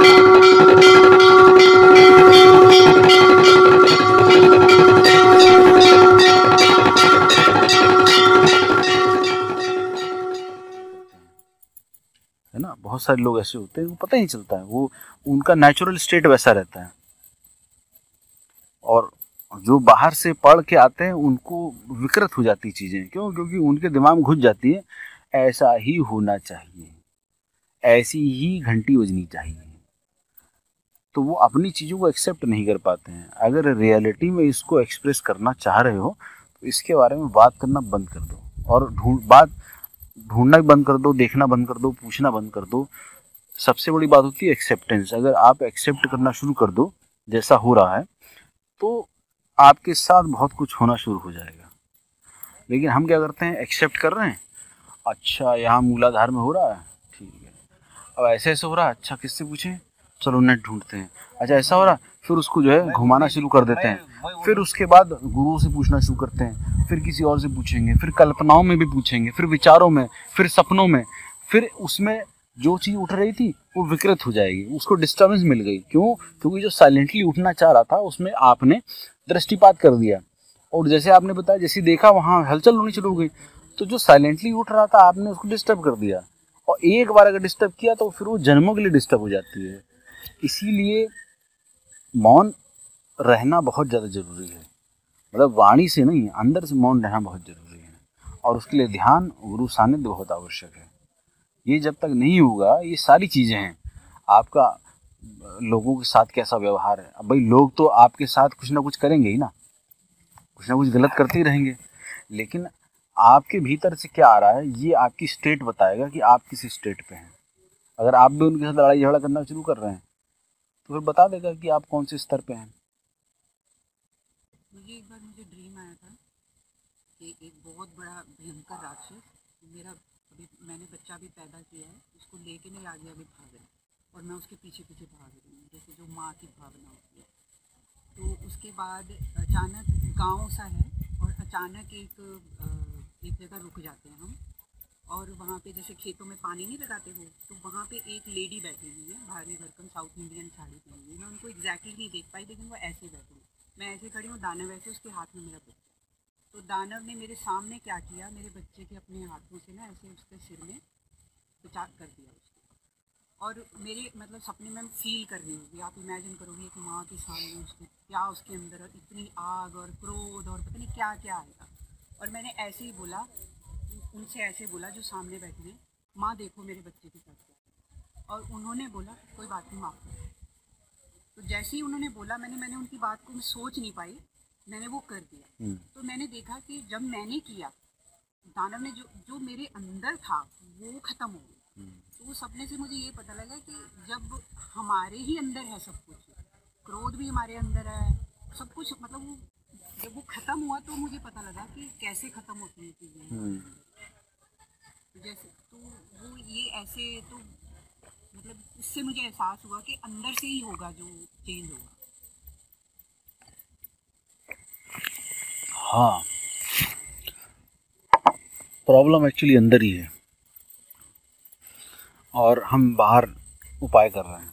है ना। बहुत सारे लोग ऐसे होते हैं वो पता ही नहीं चलता है, वो उनका नेचुरल स्टेट वैसा रहता है। और जो बाहर से पढ़ के आते हैं उनको विकृत हो जाती चीज़ें, क्यों? क्योंकि उनके दिमाग में घुस जाती है ऐसा ही होना चाहिए, ऐसी ही घंटी बजनी चाहिए। तो वो अपनी चीज़ों को एक्सेप्ट नहीं कर पाते हैं। अगर रियलिटी में इसको एक्सप्रेस करना चाह रहे हो तो इसके बारे में बात करना बंद कर दो, और ढूंढना बंद कर दो, देखना बंद कर दो, पूछना बंद कर दो। सबसे बड़ी बात होती है एक्सेप्टेंस। अगर आप एक्सेप्ट करना शुरू कर दो जैसा हो रहा है तो आपके साथ बहुत कुछ होना शुरू हो जाएगा। लेकिन हम क्या करते हैं, एक्सेप्ट कर रहे हैं, अच्छा यहाँ मूलाधार में हो रहा है, ठीक है, अब ऐसे ऐसे हो रहा है, अच्छा किससे पूछें, चलो नेट ढूंढते हैं, अच्छा ऐसा हो रहा, फिर उसको जो है घुमाना शुरू कर देते हैं। फिर उसके बाद गुरुओं से पूछना शुरू करते हैं, फिर किसी और से पूछेंगे, फिर कल्पनाओं में भी पूछेंगे, फिर विचारों में, फिर सपनों में, फिर उसमें जो चीज़ उठ रही थी वो विकृत हो जाएगी, उसको डिस्टर्बेंस मिल गई। क्यों? क्योंकि जो साइलेंटली उठना चाह रहा था उसमें आपने दृष्टिपात कर दिया, और जैसे आपने बताया जैसे देखा वहाँ हलचल होनी शुरू हो गई। तो जो साइलेंटली उठ रहा था आपने उसको डिस्टर्ब कर दिया, और एक बार अगर डिस्टर्ब किया तो फिर वो जन्मों के लिए डिस्टर्ब हो जाती है। इसीलिए मौन रहना बहुत ज़्यादा ज़रूरी है, मतलब वाणी से नहीं, अंदर से मौन रहना बहुत ज़रूरी है। और उसके लिए ध्यान, गुरु सानिध्य बहुत आवश्यक है। ये जब तक नहीं होगा, ये सारी चीज़ें हैं, आपका लोगों के साथ कैसा व्यवहार है। अब भाई लोग तो आपके साथ कुछ ना कुछ करेंगे ही ना, कुछ ना कुछ गलत करते ही रहेंगे, लेकिन आपके भीतर से क्या आ रहा है ये आपकी स्टेट बताएगा कि आप किस स्टेट पे हैं। अगर आप भी उनके साथ लड़ाई झगड़ा करना शुरू कर रहे हैं तो फिर बता देगा कि आप कौन से स्तर पे हैं। एक बार मुझे ड्रीम आया था कि एक बहुत बड़ा भयंकर राक्षस मेरा, अभी मैंने बच्चा भी पैदा किया है, उसको लेके नहीं आ गया, अभी भाग रहा और मैं उसके पीछे पीछे भाग रही हूँ, जैसे जो माँ की भावना होती है। तो उसके बाद अचानक गांव सा है, और अचानक एक जगह रुक जाते हैं हम, और वहाँ पे जैसे खेतों में पानी नहीं लगाते हो, तो वहाँ पे एक लेडी बैठी हुई है, भारी भरकम साउथ इंडियन साड़ी पहनी हुई। मैं उनको एग्जैक्टली नहीं देख पाई, लेकिन वो ऐसे बैठी हुई, मैं ऐसे खड़ी हूँ, दानव ऐसे, उसके हाथ में मेरा बच्चा। तो दानव ने मेरे सामने क्या किया, मेरे बच्चे के अपने हाथों से ना ऐसे उसके सिर में पिचाक कर दिया उसको। और मेरे मतलब सपने में फील कर रही हूँ, आप इमेजिन करोगे कि माँ के सामने उसको क्या, उसके अंदर इतनी आग और क्रोध और पता नहीं क्या क्या आएगा। और मैंने ऐसे ही बोला, उनसे ऐसे बोला जो सामने बैठे हैं, माँ देखो मेरे बच्चे के साथ क्या। और उन्होंने बोला कोई बात नहीं, माफ़ करो। तो जैसे ही उन्होंने बोला, मैंने उनकी बात को सोच नहीं पाई, मैंने वो कर दिया। तो मैंने देखा कि जब मैंने किया, दानव ने जो मेरे अंदर था वो खत्म हो गया। तो वो सपने से मुझे ये पता लगा कि जब हमारे ही अंदर है सब कुछ, क्रोध भी हमारे अंदर है, सब कुछ, मतलब वो जब वो खत्म हुआ तो मुझे पता लगा कि कैसे खत्म होती है चीज़ें। जैसे तो वो ये ऐसे, तो मतलब इससे मुझे एहसास हुआ कि अंदर से ही होगा जो चेंज होगा। हाँ, प्रॉब्लम एक्चुअली अंदर ही है और हम बाहर उपाय कर रहे हैं।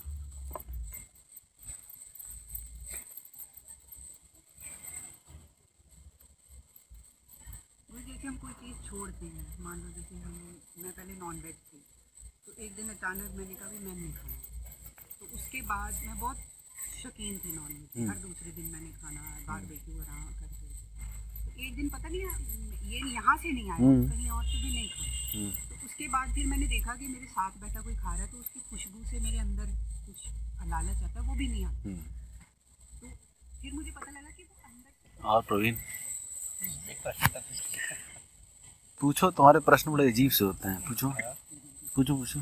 जैसे हम कोई चीज़ छोड़ते हैं, मान लो जैसे मैं पहले नॉन वेज थी, तो एक दिन अचानक मैंने कहा भी मैं नहीं खाऊँ। तो उसके बाद मैं बहुत शौकीन थी नॉन वेज, हर दूसरे दिन मैंने खाना बारबेक्यू वगैरह करके। तो एक दिन पता नहीं ये यहाँ से नहीं आया, कहीं और से भी नहीं खाया। तो उसके बाद फिर मैंने देखा कि मेरे साथ बैठा कोई खा रहा है, तो उसकी खुशबू से मेरे अंदर कुछ लालच आता है, वो भी नहीं आता। तो फिर मुझे पता लगा कि वो अंदर। और प्रवीण पूछो, तुम्हारे प्रश्न बड़े अजीब से होते हैं, पूछो पूछो पूछो।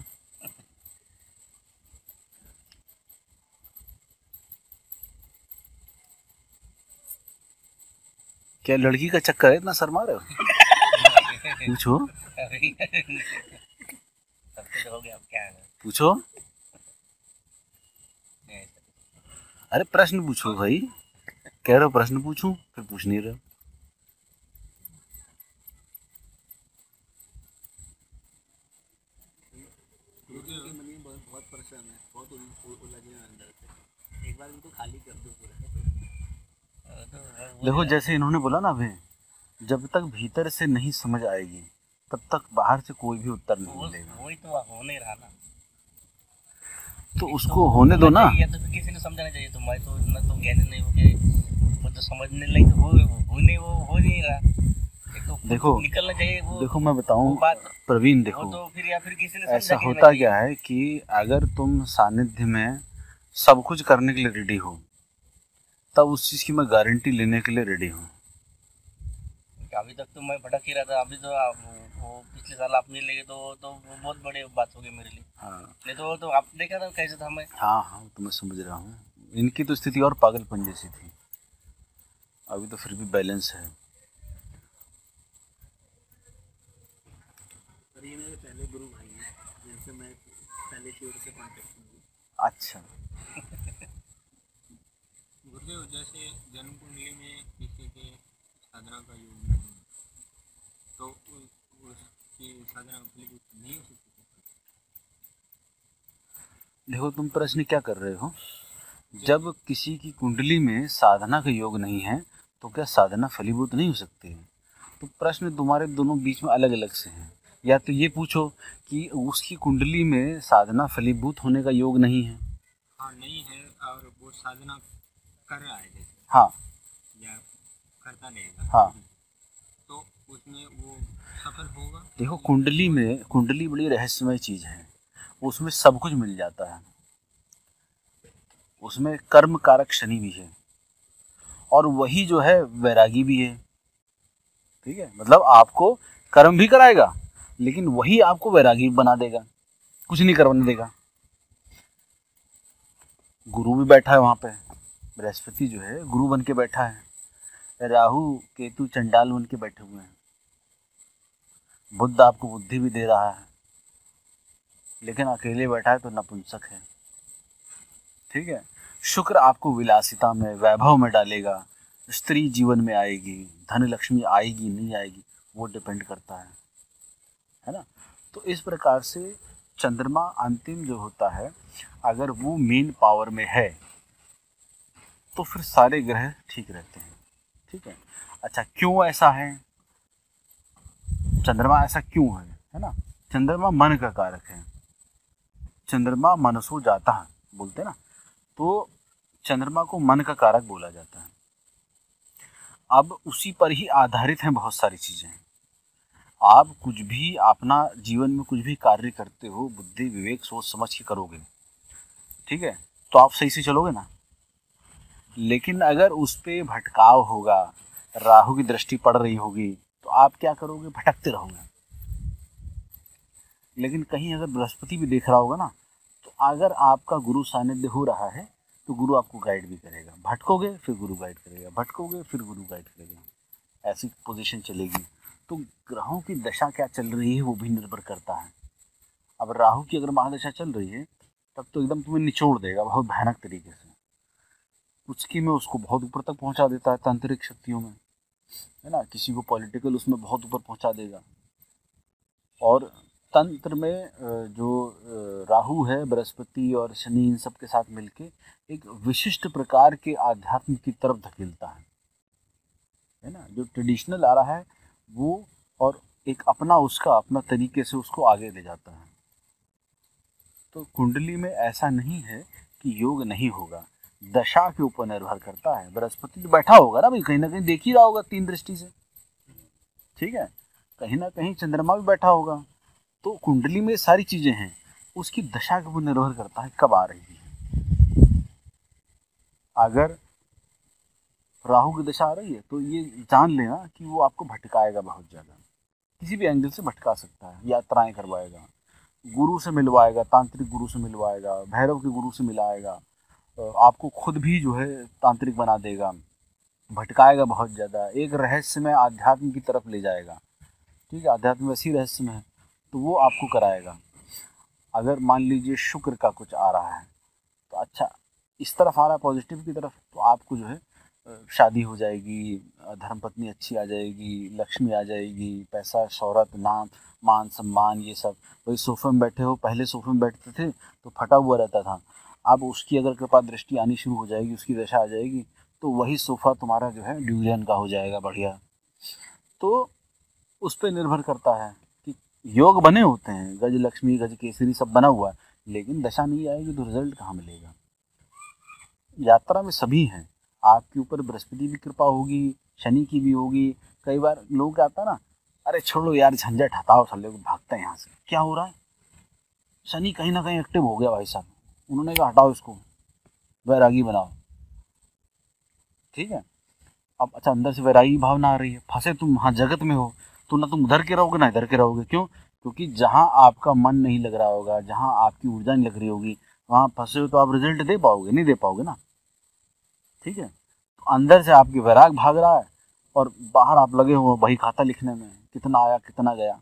क्या लड़की का चक्कर है, इतना शर्मा रहे हो? पूछो पूछो, अरे प्रश्न पूछो भाई, कह रहे हो प्रश्न पूछूं, फिर पूछ नहीं रहे हो। बहुत परेशान है, बहुत उलझे अंदर से, एक बार इनको खाली कर दो पूरा। देखो जैसे इन्होंने बोला ना अभी, जब तक भीतर से नहीं समझ आएगी तब तक बाहर से कोई भी उत्तर नहीं मिलेगा। वही तो हो नहीं रहा ना, तो उसको होने दो ना। या तो फिर किसी ने समझाना चाहिए, तो मैं तो इतना तो ज्ञानी नहीं हो गया, वो तो समझने लगी तो हो नहीं रहा। तो देखो निकलना चाहिए वो। देखो मैं बताऊं बात प्रवीण, देखो तो फिर या फिर किसी ने ऐसा होता क्या है कि अगर तुम सानिध्य में सब कुछ करने के लिए रेडी हो, तब उस चीज़ की मैं गारंटी लेने के लिए रेडी हूँ। अभी तक तो मैं भटक ही रहा था, अभी तो वो पिछले साल आप मिल लेंगे तो वो बहुत बड़ी बात होगी मेरे लिए। हाँ नहीं तो आप देखा था कैसे था मैं। हाँ हाँ तो मैं समझ रहा हूँ, इनकी तो स्थिति और पागलपन जैसी थी, अभी तो फिर भी बैलेंस है। ये मेरे पहले गुरु भाई हैं, जिनसे मैं पहले की ओर से कांटेक्ट हूँ। अच्छा गुरुदेव, जैसे जन्म कुंडली में किसी के साधना का योग नहीं, तो उसकी साधना फलीभूत नहीं हो सकती। देखो तुम प्रश्न क्या कर रहे हो, जब किसी की कुंडली में साधना का योग नहीं है तो क्या साधना फलीभूत नहीं हो सकती है? तो प्रश्न तुम्हारे दोनों बीच में अलग अलग से हैं। या तो ये पूछो कि उसकी कुंडली में साधना फलीभूत होने का योग नहीं है। हाँ नहीं है, और वो साधना कर रहा है जैसे, हाँ या करता रहेगा, हाँ, तो उसमें वो सफल होगा। देखो कुंडली बड़ी रहस्यमय चीज़ है, उसमें सब कुछ मिल जाता है। उसमें कर्म कारक शनि भी है और वही जो है वैरागी भी है। ठीक है, मतलब आपको कर्म भी कराएगा लेकिन वही आपको वैरागी बना देगा, कुछ नहीं करवाने देगा। गुरु भी बैठा है वहाँ पे, बृहस्पति जो है गुरु बन के बैठा है, राहु केतु चंडाल बन के बैठे हुए हैं, बुद्ध आपको बुद्धि भी दे रहा है लेकिन अकेले बैठा है तो नपुंसक है। ठीक है, शुक्र आपको विलासिता में वैभव में डालेगा, स्त्री जीवन में आएगी, धन लक्ष्मी आएगी नहीं आएगी वो डिपेंड करता है ना। तो इस प्रकार से चंद्रमा अंतिम जो होता है, अगर वो मेन पावर में है तो फिर सारे ग्रह ठीक रहते हैं। ठीक है, अच्छा क्यों ऐसा है, चंद्रमा ऐसा क्यों है ना। चंद्रमा मन का कारक है, चंद्रमा मनसो जाता है बोलते ना, तो चंद्रमा को मन का कारक बोला जाता है। अब उसी पर ही आधारित हैं बहुत सारी चीज़ें। आप कुछ भी अपना जीवन में कुछ भी कार्य करते हो बुद्धि विवेक सोच समझ के करोगे, ठीक है, तो आप सही से चलोगे ना। लेकिन अगर उस पर भटकाव होगा, राहु की दृष्टि पड़ रही होगी तो आप क्या करोगे, भटकते रहोगे। लेकिन कहीं अगर बृहस्पति भी देख रहा होगा ना, तो अगर आपका गुरु सानिध्य हो रहा है तो गुरु आपको गाइड भी करेगा, भटकोगे फिर गुरु गाइड करेगा, भटकोगे फिर गुरु गाइड करेगा, ऐसी पोजीशन चलेगी। तो ग्रहों की दशा क्या चल रही है वो भी निर्भर करता है। अब राहु की अगर महादशा चल रही है तब तो एकदम तुम्हें निचोड़ देगा बहुत भयानक तरीके से, उसकी में उसको बहुत ऊपर तक पहुंचा देता है तांत्रिक शक्तियों में, है ना, किसी को पॉलिटिकल उसमें बहुत ऊपर पहुंचा देगा। और तंत्र में जो राहु है बृहस्पति और शनि इन सब के साथ मिलके एक विशिष्ट प्रकार के आध्यात्म की तरफ धकेलता है ना, जो ट्रेडिशनल आ रहा है वो, और एक अपना तरीके से उसको आगे ले जाता है। तो कुंडली में ऐसा नहीं है कि योग नहीं होगा, दशा के ऊपर निर्भर करता है। बृहस्पति जो बैठा होगा ना भाई, कहीं ना कहीं देख ही रहा होगा 3 दृष्टि से, ठीक है, कहीं ना कहीं चंद्रमा भी बैठा होगा। तो कुंडली में सारी चीजें हैं, उसकी दशा के ऊपर निर्भर करता है कब आ रही है। अगर राहु की दशा आ रही है तो ये जान लेना कि वो आपको भटकाएगा बहुत ज़्यादा, किसी भी एंगल से भटका सकता है, यात्राएं करवाएगा, गुरु से मिलवाएगा, तांत्रिक गुरु से मिलवाएगा, भैरव के गुरु से मिलाएगा, आपको खुद भी जो है तांत्रिक बना देगा, भटकाएगा बहुत ज़्यादा, एक रहस्य में आध्यात्म की तरफ ले जाएगा। ठीक है, अध्यात्म वैसी रहस्य में है तो वो आपको कराएगा। अगर मान लीजिए शुक्र का कुछ आ रहा है तो अच्छा इस तरफ आ रहा है पॉजिटिव की तरफ, तो आपको जो है शादी हो जाएगी, धर्मपत्नी अच्छी आ जाएगी, लक्ष्मी आ जाएगी, पैसा शौहरत नाम मान सम्मान ये सब। वही सोफे में बैठे हो, पहले सोफे में बैठते थे तो फटा हुआ रहता था, अब उसकी अगर कृपा दृष्टि आनी शुरू हो जाएगी, उसकी दशा आ जाएगी, तो वही सोफ़ा तुम्हारा जो है डिवीजन का हो जाएगा बढ़िया। तो उस पर निर्भर करता है कि योग बने होते हैं, गज लक्ष्मी गज केसरी सब बना हुआ है, लेकिन दशा नहीं आएगी तो रिजल्ट कहाँ मिलेगा। यात्रा में सभी हैं, आपके ऊपर बृहस्पति की कृपा होगी, शनि की भी होगी। कई बार लोग क्या आता है ना, अरे छोड़ो यार झंझट हटाओ, साले को भागते हैं यहाँ से। क्या हो रहा है, शनि कहीं ना कहीं एक्टिव हो गया भाई साहब, उन्होंने कहा हटाओ इसको, वैरागी बनाओ। ठीक है, अब अच्छा अंदर से वैरागी भावना आ रही है, फंसे तुम वहाँ जगत में हो, तो ना तुम उधर के रहोगे ना इधर के रहोगे। क्यों? क्योंकि जहाँ आपका मन नहीं लग रहा होगा, जहाँ आपकी ऊर्जा नहीं लग रही होगी, वहाँ फंसे हो तो आप रिजल्ट दे पाओगे? नहीं दे पाओगे ना। ठीक है, तो अंदर से आपकी वैराग भाग रहा है और बाहर आप लगे हो बही खाता लिखने में, कितना आया कितना गया,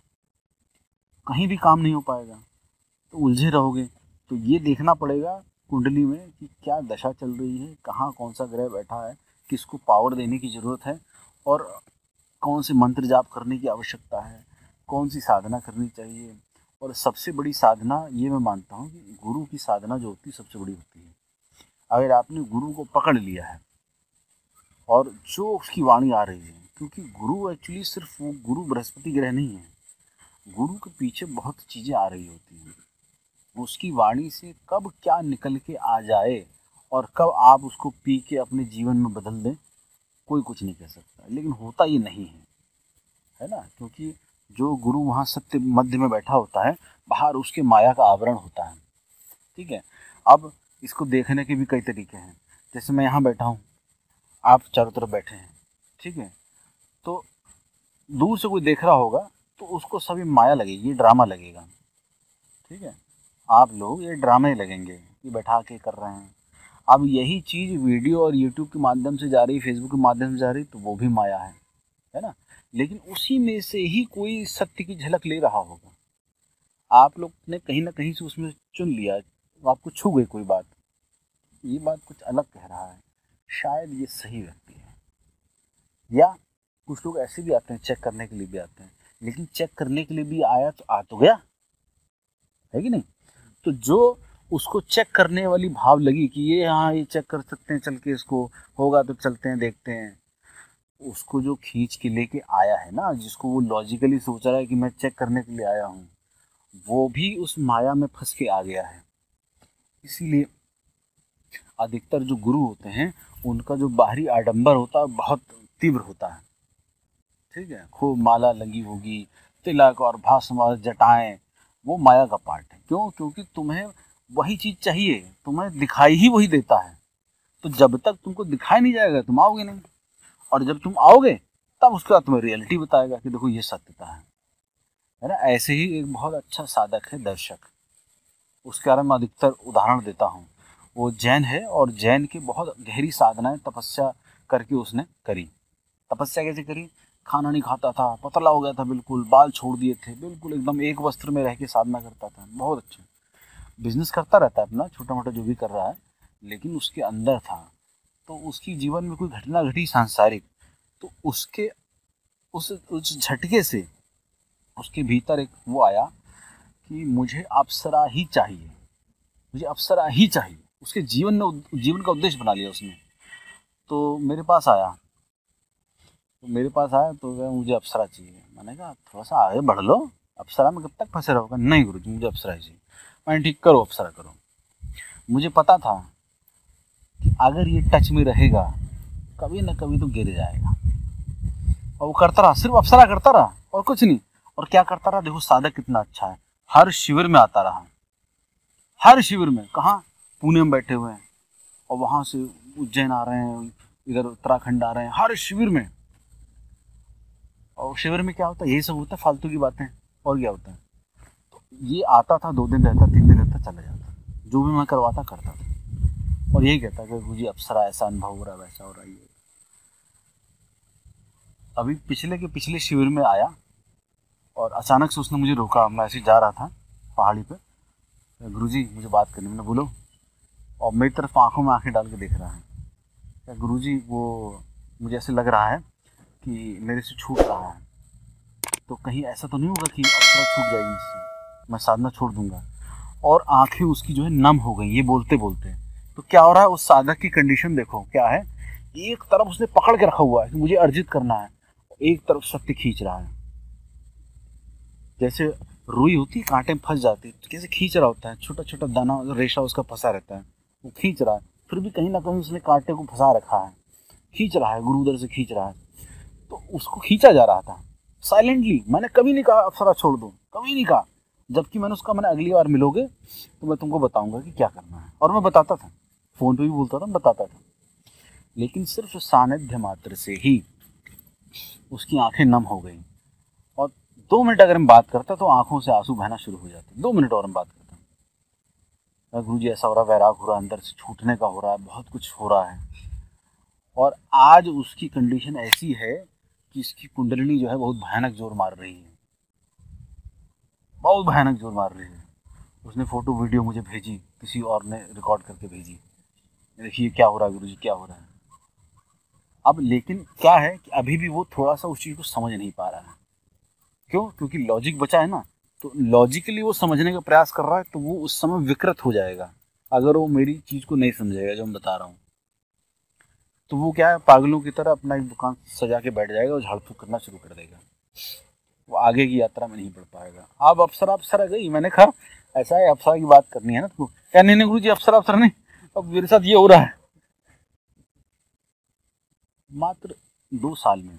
कहीं भी काम नहीं हो पाएगा, तो उलझे रहोगे। तो ये देखना पड़ेगा कुंडली में कि क्या दशा चल रही है, कहाँ कौन सा ग्रह बैठा है, किसको पावर देने की ज़रूरत है, और कौन से मंत्र जाप करने की आवश्यकता है, कौन सी साधना करनी चाहिए। और सबसे बड़ी साधना ये मैं मानता हूँ कि गुरु की साधना जो होती है सबसे बड़ी होती है। अगर आपने गुरु को पकड़ लिया है और जो उसकी वाणी आ रही है, क्योंकि गुरु एक्चुअली सिर्फ वो गुरु बृहस्पति ग्रह नहीं है, गुरु के पीछे बहुत चीज़ें आ रही होती हैं। उसकी वाणी से कब क्या निकल के आ जाए और कब आप उसको पी के अपने जीवन में बदल दें, कोई कुछ नहीं कह सकता। लेकिन होता ये नहीं है ना, क्योंकि जो गुरु वहाँ सत्य मध्य में बैठा होता है, बाहर उसके माया का आवरण होता है। ठीक है, अब इसको देखने के भी कई तरीके हैं। जैसे मैं यहाँ बैठा हूँ, आप चारों तरफ बैठे हैं, ठीक है, तो दूर से कोई देख रहा होगा तो उसको सभी माया लगेगी, ड्रामा लगेगा। ठीक है, आप लोग ये ड्रामे लगेंगे कि बैठा के कर रहे हैं। अब यही चीज़ वीडियो और यूट्यूब के माध्यम से जा रही, फेसबुक के माध्यम से जा रही, तो वो भी माया है ना। लेकिन उसी में से ही कोई सत्य की झलक ले रहा होगा, आप लोग ने कहीं ना कहीं से उसमें चुन लिया, तो आपको छू गई कोई बात, ये बात कुछ अलग कह रहा है, शायद ये सही व्यक्ति है। या कुछ लोग ऐसे भी आते हैं, चेक करने के लिए भी आते हैं, लेकिन चेक करने के लिए भी आया तो आ तो गया, है कि नहीं। तो जो उसको चेक करने वाली भाव लगी कि ये हाँ ये चेक कर सकते हैं, चल के इसको होगा तो चलते हैं देखते हैं, उसको जो खींच के लेके आया है ना, जिसको वो लॉजिकली सोच रहा है कि मैं चेक करने के लिए आया हूँ, वो भी उस माया में फंस के आ गया है। इसीलिए अधिकतर जो गुरु होते हैं उनका जो बाहरी आडंबर होता है बहुत तीव्र होता है। ठीक है, खूब माला लगी होगी, तिलक और भस्म और जटाएं, वो माया का पार्ट है। क्यों? क्योंकि तुम्हें वही चीज़ चाहिए, तुम्हें दिखाई ही वही देता है। तो जब तक तुमको दिखाई नहीं जाएगा तुम आओगे नहीं, और जब तुम आओगे तब उसके बाद तुम्हें रियलिटी बताएगा कि देखो ये सत्यता है ना। ऐसे ही एक बहुत अच्छा साधक है दर्शक, उसके बारे में अधिकतर उदाहरण देता हूँ। वो जैन है और जैन की बहुत गहरी साधनाएं तपस्या करके उसने करी। तपस्या कैसे करी? खाना नहीं खाता था, पतला हो गया था, बिल्कुल बाल छोड़ दिए थे, बिल्कुल एकदम एक वस्त्र में रह के साधना करता था। बहुत अच्छा बिजनेस करता रहता है अपना, छोटा मोटा जो भी कर रहा है, लेकिन उसके अंदर था। तो उसकी जीवन में कोई घटना घटी सांसारिक, तो उसके उस झटके से उसके भीतर एक वो आया कि मुझे अप्सरा ही चाहिए, मुझे अप्सरा ही चाहिए। उसके जीवन का उद्देश्य बना लिया उसने। तो मेरे पास आया तो मुझे अप्सरा चाहिए। मैंने कहा थोड़ा सा आगे बढ़ लो, अप्सरा में कब तक फंसे रहोगे? नहीं गुरुजी मुझे अप्सरा ही चाहिए। मैंने ठीक करो अप्सरा करो। मुझे पता था कि अगर ये टच में रहेगा कभी ना कभी तो गिर जाएगा। और वो करता रहा, सिर्फ अप्सरा करता रहा और कुछ नहीं। और क्या करता रहा? देखो साधक कितना अच्छा है, हर शिविर में आता रहा। हर शिविर में, कहाँ? पुणे में बैठे हुए हैं और वहाँ से उज्जैन आ रहे हैं, इधर उत्तराखंड आ रहे हैं, हर शिविर में। और शिविर में क्या होता है? यही सब होता है, फालतू की बातें, और क्या होता है। तो ये आता था, 2 दिन रहता, 3 दिन रहता, चला जाता। जो भी मैं करवाता करता था, और यही कहता कि मुझे अप्सरा ऐसा अनुभव हो रहा है, वैसा हो रहा है। ये अभी पिछले शिविर में आया और अचानक से उसने मुझे रोका। मैं ऐसे जा रहा था पहाड़ी पे, गुरुजी मुझे बात करनी। मैंने बोलो। और मेरी तरफ आंखों में आंखें डाल के देख रहा है। क्या गुरुजी, वो मुझे ऐसे लग रहा है कि मेरे से छूट रहा है, तो कहीं ऐसा तो नहीं होगा कि अप्सरा छूट जाएगी मुझसे, मैं साधना छोड़ दूंगा। और आंखें उसकी जो है नम हो गई ये बोलते बोलते। तो क्या हो रहा है, उस साधक की कंडीशन देखो क्या है, एक तरफ उसने पकड़ के रखा हुआ है कि मुझे अर्जित करना है, एक तरफ शक्ति खींच रहा है। जैसे रुई होती है कांटे में फंस जाती है, तो कैसे खींच रहा होता है, छोटा छोटा दाना रेशा उसका फंसा रहता है, वो खींच रहा है, फिर भी कहीं ना कहीं उसने कांटे को फंसा रखा है, खींच रहा है, गुरु उधर से खींच रहा है। तो उसको खींचा जा रहा था साइलेंटली। मैंने कभी नहीं कहा अप्सरा छोड़ दो, कभी नहीं कहा, जबकि मैंने अगली बार मिलोगे तो मैं तुमको बताऊंगा कि क्या करना है, और मैं बताता था, फ़ोन पे भी बोलता था, बताता था। लेकिन सिर्फ सानिध्य मात्र से ही उसकी आंखें नम हो गई, और 2 मिनट अगर हम बात करता तो आंखों से आंसू बहना शुरू हो जाते। 2 मिनट और हम बात करते, गुरु जी ऐसा हो रहा है, वैराग हो रहा है, अंदर से छूटने का हो रहा है, बहुत कुछ हो रहा है। और आज उसकी कंडीशन ऐसी है कि इसकी कुंडलिनी जो है बहुत भयानक जोर मार रही है, बहुत भयानक जोर मार रही है। उसने फ़ोटो वीडियो मुझे भेजी, किसी और ने रिकॉर्ड करके भेजी, देखिए क्या हो रहा है गुरु जी, क्या हो रहा है। अब लेकिन क्या है कि अभी भी वो थोड़ा सा उस चीज़ को समझ नहीं पा रहा है। क्यों? क्योंकि लॉजिक बचा है ना, तो लॉजिकली वो समझने का प्रयास कर रहा है, तो वो उस समय विकृत हो जाएगा अगर वो मेरी चीज़ को नहीं समझेगा जो मैं बता रहा हूँ। तो वो क्या है, पागलों की तरह अपना एक दुकान सजा के बैठ जाएगा और झाड़ फूक करना शुरू कर देगा, वो आगे की यात्रा में नहीं बढ़ पाएगा। अब अप्सरा गई, मैंने कहा ऐसा है अप्सरा की बात करनी है ना तुमको, क्या नहीं गुरु जी अप्सरा नहीं, अब मेरे साथ ये हो रहा है। मात्र 2 साल में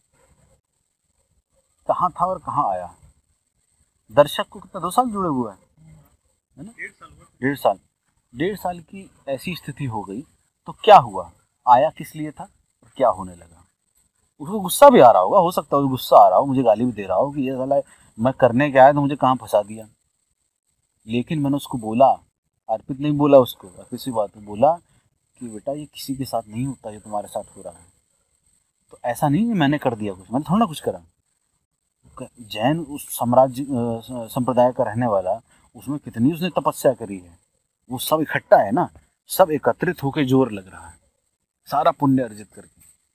कहाँ था और कहाँ आया। दर्शक को कितना 2 साल जुड़े हुआ है ना, 1.5 साल की ऐसी स्थिति हो गई। तो क्या हुआ, आया किस लिए था और क्या होने लगा। उसको गुस्सा भी आ रहा होगा, हो सकता है गुस्सा आ रहा हो, मुझे गाली भी दे रहा हो कि ये साला मैं करने क्या आया तो मुझे कहाँ फंसा दिया। लेकिन मैंने उसको बोला, अर्पित नहीं बोला उसको, अर्पित सी बात बोला कि बेटा ये किसी के साथ नहीं होता, ये तुम्हारे साथ हो रहा है। तो ऐसा नहीं कि मैंने कर दिया कुछ, मैंने थोड़ा ना कुछ करा। जैन उस साम्राज्य संप्रदाय का रहने वाला, उसमें कितनी उसने तपस्या करी है, वो सब इकट्ठा है ना, सब एकत्रित होकर जोर लग रहा है, सारा पुण्य अर्जित करके।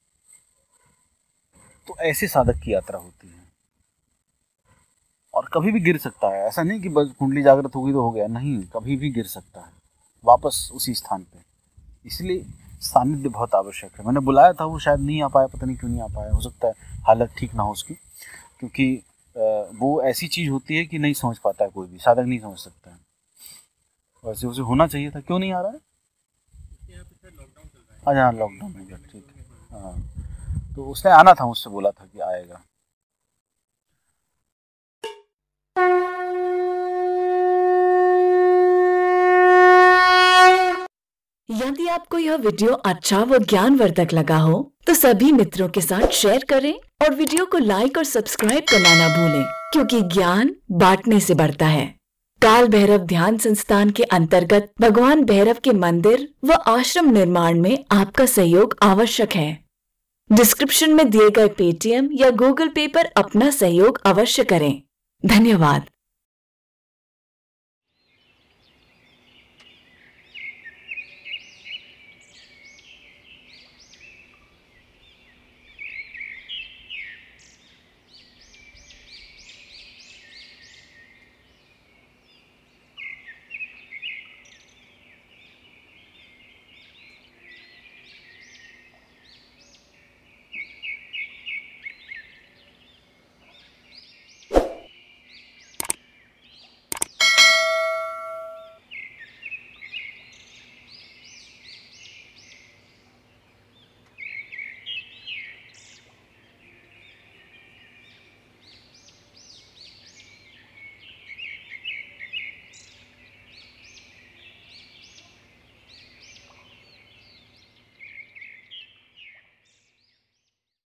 तो ऐसे साधक की यात्रा होती है, और कभी भी गिर सकता है। ऐसा नहीं कि बस कुंडली जागृत होगी तो हो गया, नहीं, कभी भी गिर सकता है वापस उसी स्थान पे। इसलिए सानिध्य बहुत आवश्यक है। मैंने बुलाया था, वो शायद नहीं आ पाया, पता नहीं क्यों नहीं आ पाया, हो सकता है हालत ठीक ना हो उसकी, क्योंकि वो ऐसी चीज़ होती है कि नहीं समझ पाता है, कोई भी साधक नहीं समझ सकता है। वैसे उसे होना चाहिए था, क्यों नहीं आ रहा है? अच्छा हाँ, लॉकडाउन हो गया, ठीक है। हाँ, तो उसने आना था, मुझसे बोला था कि आएगा। यदि आपको यह वीडियो अच्छा व ज्ञानवर्धक लगा हो तो सभी मित्रों के साथ शेयर करें और वीडियो को लाइक और सब्सक्राइब करना ना भूलें, क्योंकि ज्ञान बांटने से बढ़ता है। काल भैरव ध्यान संस्थान के अंतर्गत भगवान भैरव के मंदिर व आश्रम निर्माण में आपका सहयोग आवश्यक है। डिस्क्रिप्शन में दिए गए पेटीएम या गूगल पे पर अपना सहयोग अवश्य करें। धन्यवाद।